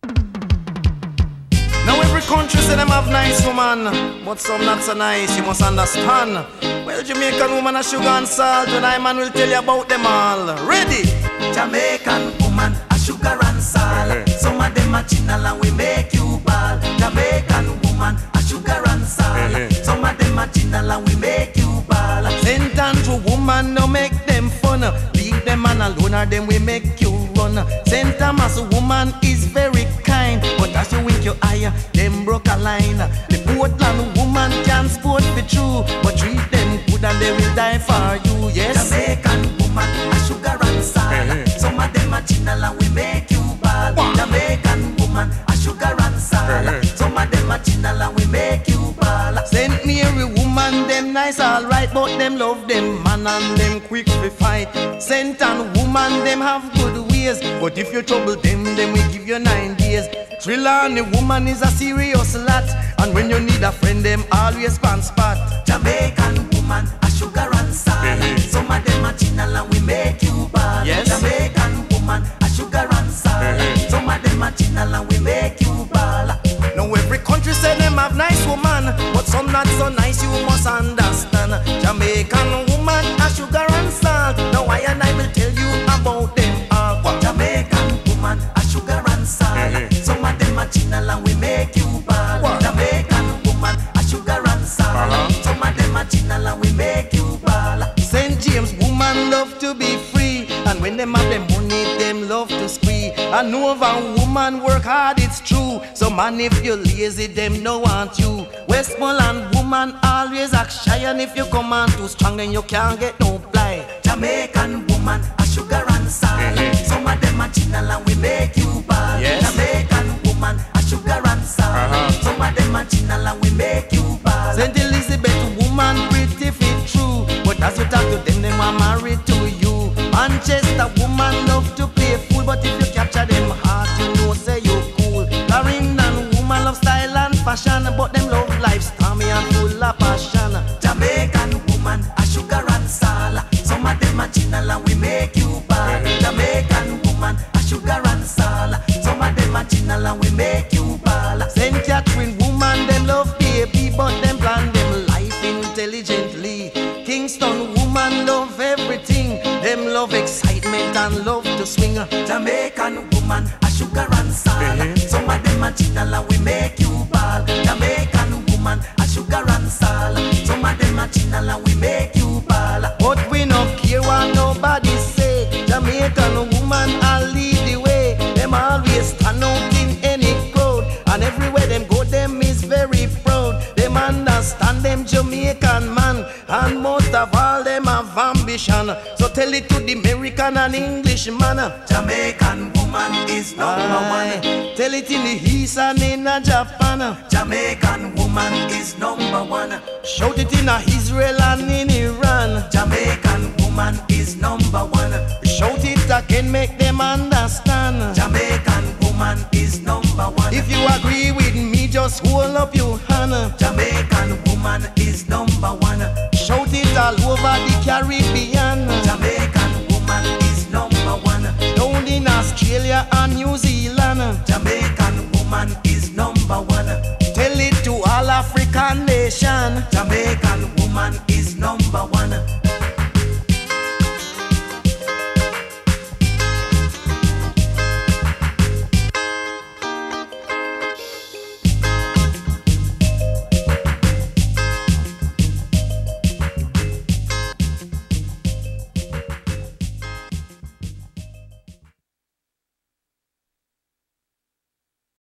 Now every country say them have nice woman, but some not so nice, you must understand. Well, Jamaican woman a sugar and salt, and I man will tell you about them all. Ready? Jamaican woman a sugar and salt. Some of them a chinal and we make you ball. Jamaican woman a sugar and salt. Some of them a chinal and we make you ball. St. Andrew woman no make them fun. Leave them man alone or them we make you run. St. Thomas woman is very kind, but as you wink your eye, them broke a line. The Portland woman can sport be true, but treat them good and they will die for you. Yes. Jamaican woman a sugar and salt. Some of them a chinal and we make you ball. Jamaican woman a sugar and salt. Some of them a chinal and we make you ball. St. Mary woman, them nice alright, but them love them man and them quick to fight. St. Anne woman, them have good ways, but if you trouble them, then we give you 9 days. Trelawney woman is a serious lot, and when you need a friend, them always pan spot. Jamaican woman a sugar and salt. Some of them a chinal and we make you ball. Yes. Jamaican woman a sugar and salt. Some of them a chinal and we make you ball. Now every country say them have nice woman, but some not so nice, you must understand. Jamaican woman a sugar and salt. Now I and I will tell you about them all. Jamaican woman a sugar and salt. Some of them a chinal and we make you ball. Jamaican woman a sugar and salt. Some of them a chinal and we make you ball. St. James woman love to be free, and when them have them money, them love to spree. And Nova woman work hard, it's true. So man, if you're lazy, them no want you. Westmoreland woman always act shy, and if you come on too strong, then you can't get no ply. Jamaican woman a sugar and salt. Some of them a chinal and we make you ball. Yes. Jamaican woman a sugar and salt. Some of them a chinal and we make you ball. St. Elizabeth woman pretty fit true, but as you talk to them, them are married to you. Manchester woman love to play fool, but if you capture them heart, you know say you cool. Clarendon woman love style and fashion, but them love life stormy and full of passion. Jamaican woman a sugar and salt. Some of them a chinal and we make you ball. Jamaican woman a sugar and salt. Some of them a chinal and we make you ball. St. Catherine woman, them love baby, but them plan them life intelligently. Kingston woman love everything, them love excitement and love to swing. Jamaican woman a sugar and salt. Some of them a chinal and we make you ball. Jamaican woman a sugar and salt. Some of them a chinal and we make you ball. But we no care what nobody say. Jamaican woman I lead the way. Them always stand out in any crowd, and everywhere them go, them is very proud. Them understand them Jamaican man, and most of all them have ambition. So tell it to the American and English man. Jamaican woman is number one. Tell it in the East and in Japan. Jamaican woman is number one. Shout it in Israel and in Iran. Jamaican woman is number one. Shout it again, make them understand. Jamaican woman is number one. If you agree with me, just hold up your hand. Jamaican woman is number one. Shout it all over the Caribbean. Jamaican woman is number one. Down in Australia and New Zealand. Jamaican woman is number one. Tell it to all African nation. Jamaican woman is